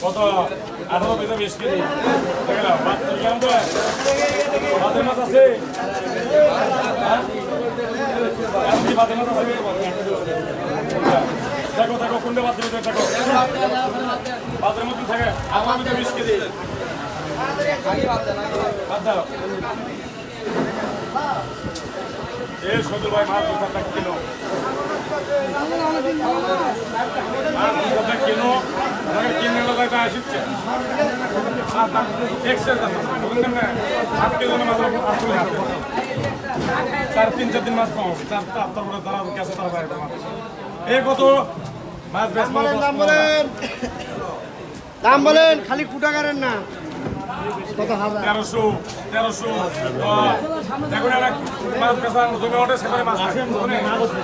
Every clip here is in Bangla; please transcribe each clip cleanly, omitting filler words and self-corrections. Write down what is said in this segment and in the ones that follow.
কত 18 পিসে 20 কেজি দেখলাম বাচ্চা কেমন তো বাতের মাছ আছে আপনি বাতের মাছ আছে দেখো দেখো কোনটা বাতের মধ্যে দেখো বাতের মধ্যে থাকে 18 পিসে 20 কেজি আগে বাদ দাও এই সদর ভাই মাছ 2 টাকা কিলো কিনো কিনে লাগাইতে আসছে এক্সেল দাম বলুন না 7 কেজি মাছ আসলে হাতে 4-3 মাছ পাও 4টা তারপরে দাঁড়া কেসে তার বাইরে মাছ এই কত মাছ বেশ দাম বলেন খালি কুটা করেন না কত হাজার 1300 দেখুন না মাছ বেচা জমি ওঠে সেখানে মাছ আসেন ওখানে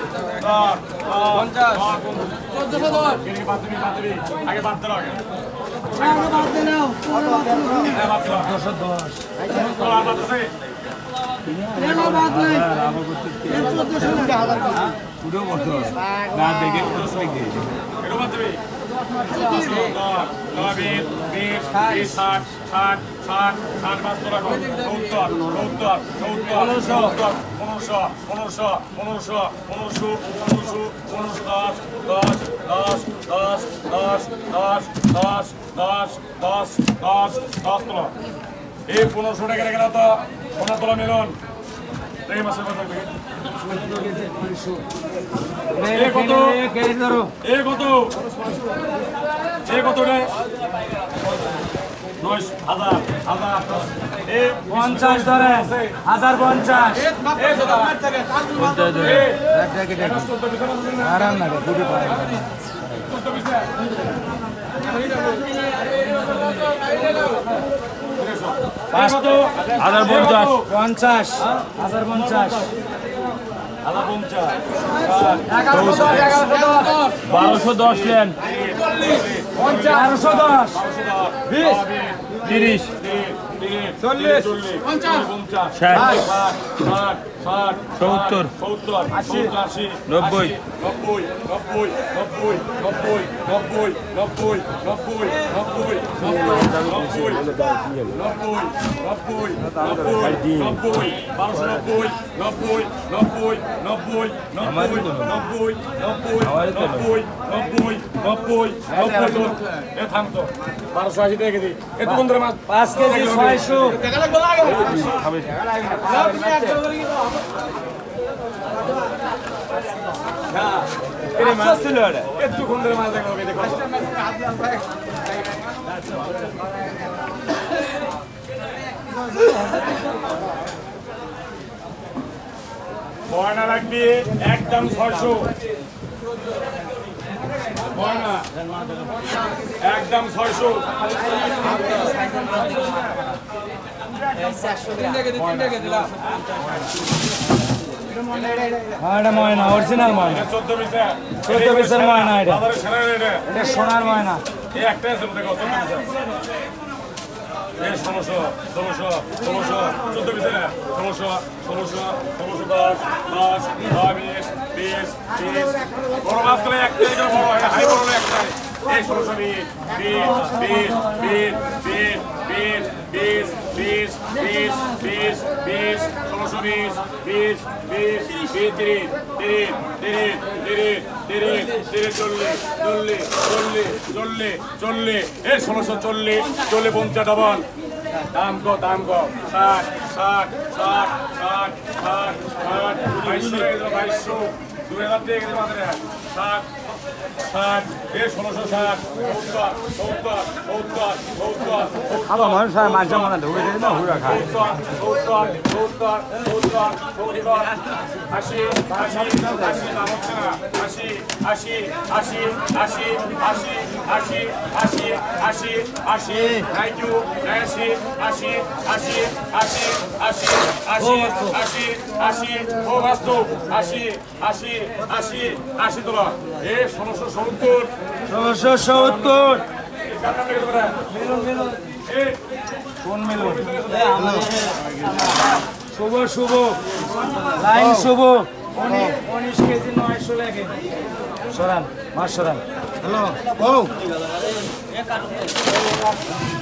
50 1410 কিনে বাদ দিবি আগে বাদ দাও আগে বাদ দে নাও বাদ দাও 210 তো বাদ আছে না বাদ নাই 1400 হাজার পুরো বছর না দেখে 200 দিয়ে এটা বাদ দিবি 1500 টাকা গেল তো 15 তোলা মিলন এই মাসের কথা কত রে 50 ধরে 1050 আরাম লাগে পুরো হাজার 50 1210 লেন 1210 20 30 40 50 70 80 90 5 কেজি 600 ময়না লাগবে একদম 600 ময়না একদম 600 এটা ময়না অরিজিনাল ময়না 14 পিসের ময়না এটা সোনার ময়না এই একটা আছে দেখো 14 পিস 1600 14 পিসের 16 10 বড় মাছ গুলো একটা বড় হাই বড় একটা এই 1640 ডবল দাম কো 60 2000 টাকা মাত্র 60 খাবার মানুষ মাঝে মাঝে ঢুকে দিলে না হুড়া খায় 80 তোলা 1670 কোন মিলন শুভ লাইন শুভ 19 কেজি 900 লাগে সরান মাছ সরান হ্যালো ও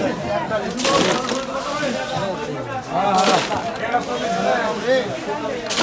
হ্যাঁ